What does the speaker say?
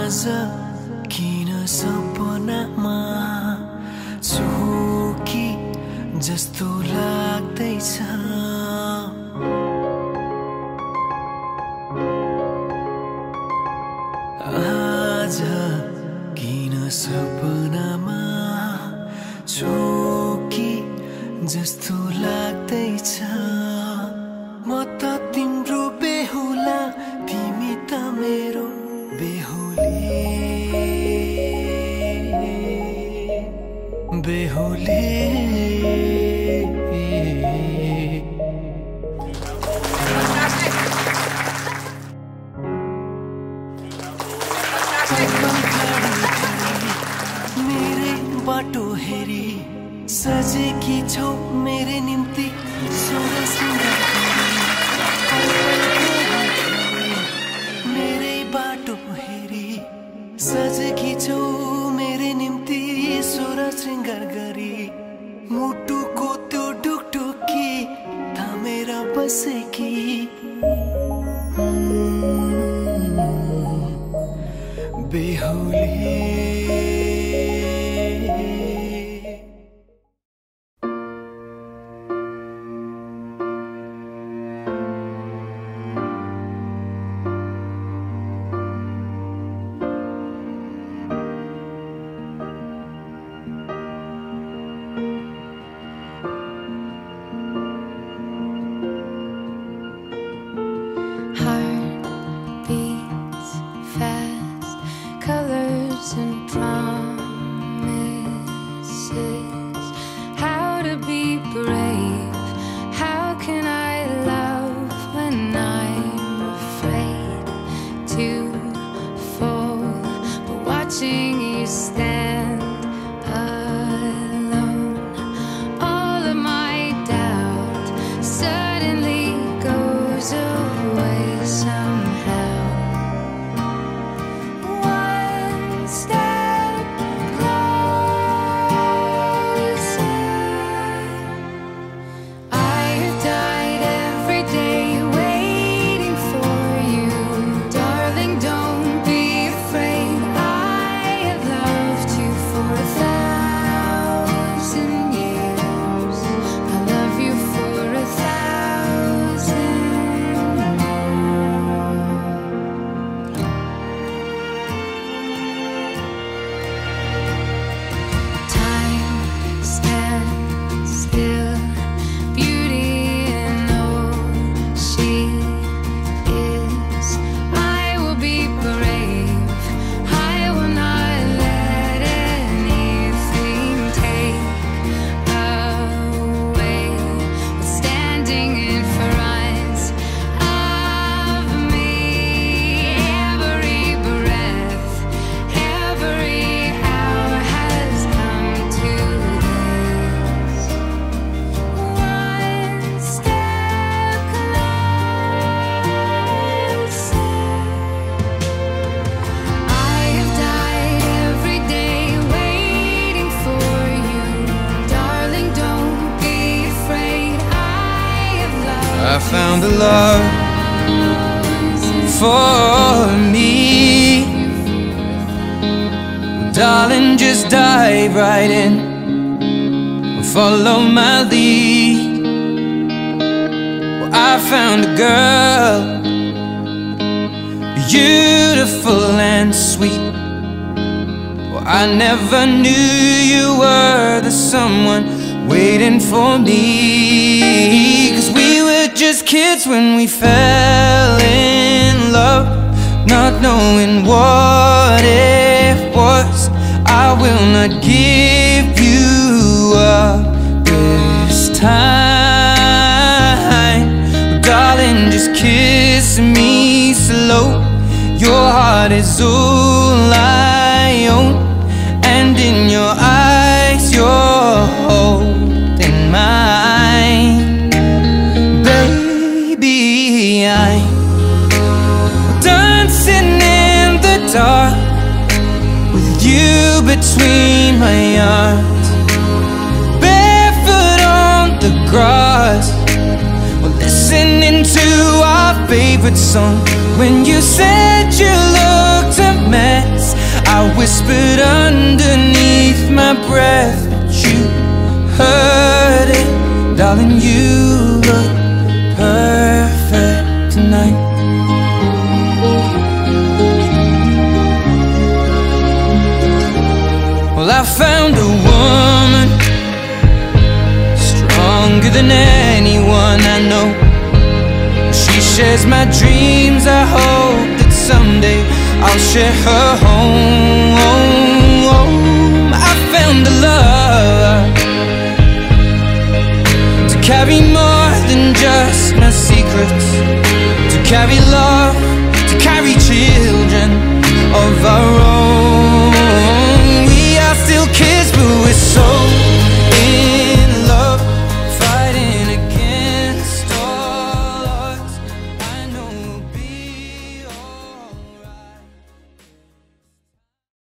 आज किन सपनामा छु कि जस्तो लाग्दैछ आज किन सपनामा छु कि जस्तो लाग्दैछ म त तिम्रो बेहुला तिमी त मेरो बेहुली बेहुली मेरे बाटो हेरी सजेकी छौ मेरे निम्ति सोह्र श्रृंगार मेरे बाटो हेरी सजेकी छौ मेरे निम्ति सोह्र श्रृंगार गरी मुटुको त्यो ढुकढुकी थामेर बसेकी बेहुली I found a love for me. Darling, just dive right in, follow my lead. Well, I found a girl, beautiful and sweet. Well, I never knew you were the someone waiting for me. 'Cause we were just kids when we fell in love, not knowing what it was. I will not give you up this time. Darling, just kiss me slow. Your heart is all I own, and in your eyes you're holding mine. Baby, I'm dancing in the dark with you between my arms, barefoot on the grass. We're listening to our favorite song. When you said you looked a mess, I whispered underneath my breath, but you heard it. Darling, you look perfect tonight. Well, I found a woman stronger than anyone I know. She shares my dreams. I hope that someday I'll share her home. I found a love to carry more than just my secrets, to carry love, to carry children of our own.